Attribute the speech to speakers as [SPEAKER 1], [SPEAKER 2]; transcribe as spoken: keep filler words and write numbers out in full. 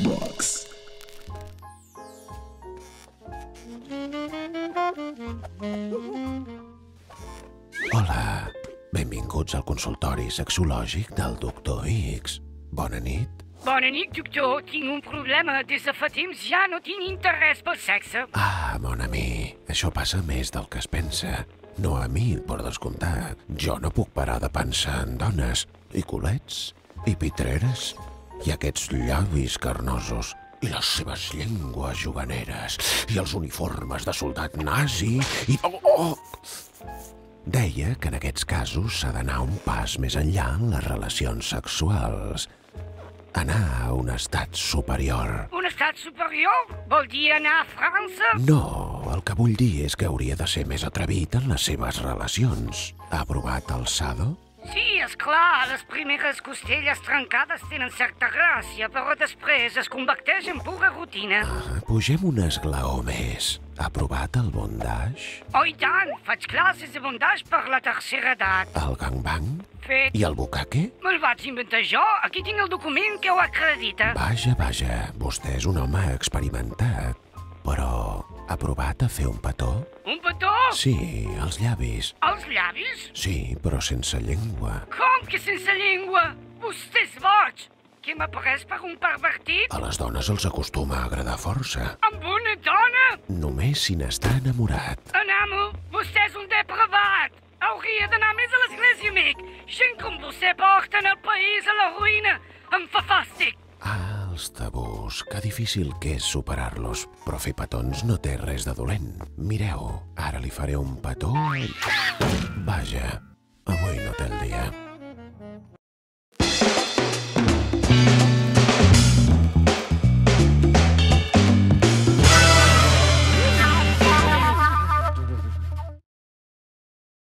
[SPEAKER 1] Box.
[SPEAKER 2] Hola, benvinguts al consultori sexològic del doctor X. Bona nit.
[SPEAKER 3] Bona nit, doctor. Tinc un problema. Des de fa temps ja no tinc interès pel sexe.
[SPEAKER 2] Ah, mon ami, això passa més del que es pensa. No a mi, per descomptat. Jo no puc parar de pensar en dones, i culets, i pitreres, i aquests llavis carnosos, i les seves llengües juganeres, i els uniformes de soldat nazi, i... Oh, oh! Deia que en aquests casos s'ha d'anar un pas més enllà en les relacions sexuals. Anar a un estat superior.
[SPEAKER 3] Un estat superior? Vol dir anar a França?
[SPEAKER 2] No, el que vull dir és que hauria de ser més atrevit en les seves relacions. Ha provat el Sado?
[SPEAKER 3] Sí, esclar, les primeres costelles trencades tenen certa gràcia, però després es converteix en pura rutina.
[SPEAKER 2] Ah, pugem un esglaó més. Ha provat el bondage?
[SPEAKER 3] Oh, i tant! Faig classes de bondage per la tercera edat.
[SPEAKER 2] El gangbang?
[SPEAKER 3] Fet.
[SPEAKER 2] I el bucaque?
[SPEAKER 3] Me'l vaig inventar jo. Aquí tinc el document que ho acredita.
[SPEAKER 2] Vaja, vaja, vostè és un home experimentat. Però ha provat a fer un petó?
[SPEAKER 3] Un petó?
[SPEAKER 2] Sí, els llavis.
[SPEAKER 3] Els llavis?
[SPEAKER 2] Sí, però sense llengua.
[SPEAKER 3] Com que sense llengua? Vostè és boig! Què m'ha pres per un pervertit?
[SPEAKER 2] A les dones els acostuma a agradar força.
[SPEAKER 3] Amb una dona?
[SPEAKER 2] Només si n'està enamorat.
[SPEAKER 3] Anamo, vostè és un depravat! Hauria d'anar més a l'església, amic! Gent com vostè porten el país a la ruïna! Em fa fàstic!
[SPEAKER 2] Ah, els tabús, que difícil que és superar-los. Però fer petons no té res de dolent. Mireu, ara li faré un petó... Vaja, avui no té el dia.